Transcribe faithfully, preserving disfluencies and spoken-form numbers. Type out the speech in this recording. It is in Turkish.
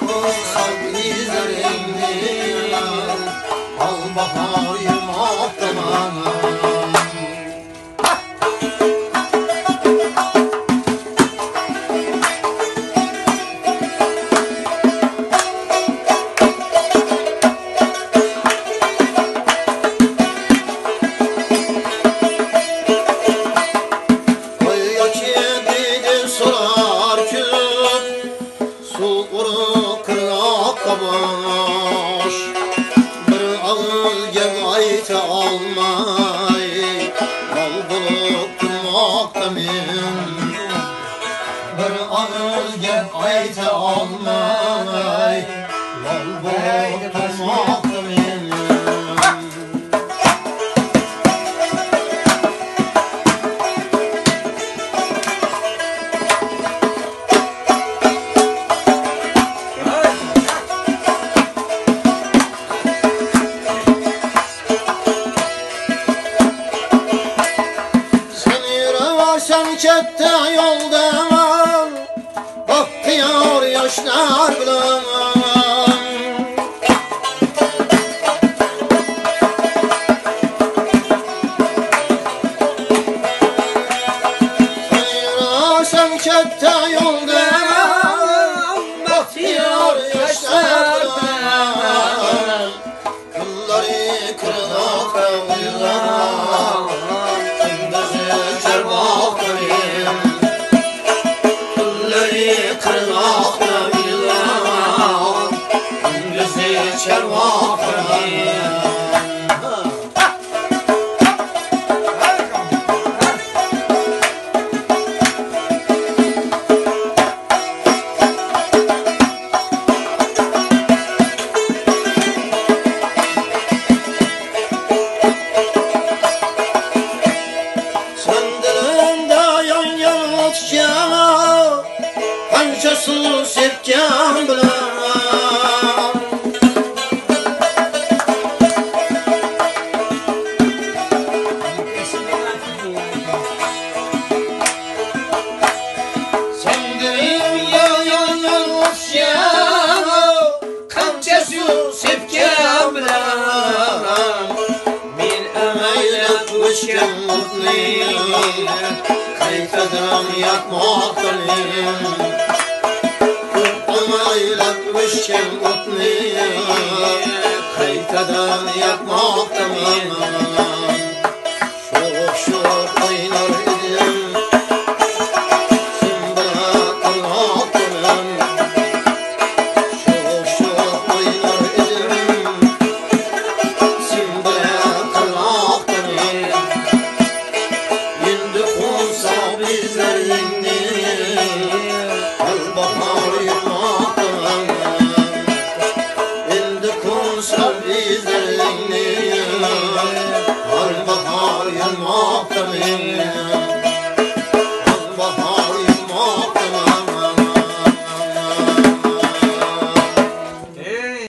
kursal izlerini al bahar yılmaktan anam. Baş bir ağıl gel ayta almay mal bulup durmakta men bir ağıl gel ayta almay mal bulup durmakta men. Sen kette yolda bakıyor yaşlar bilen sen kette yolda bakıyor yaşlar bilen kılları kırılak uyulan kırmakta bilen gözü çermakta su sepkan bilan sendirim yo'yon o'xshab qancha suv sepgan bilan men amaylab o'chgan mutli qaytadan yoqmoqdan amaylab o'chgan o'tni qaytadan yoqmoqda men sho'x sho'x o'ynar edim sen bilan qilmoqdaman sho'x sho'x o'ynar edim sen bilan qilmoqdaman endi qo'nsa bizlaringni al bahor yutmoqdaman endi qo'nsa bizlaringni al bahor yutmoqdaman.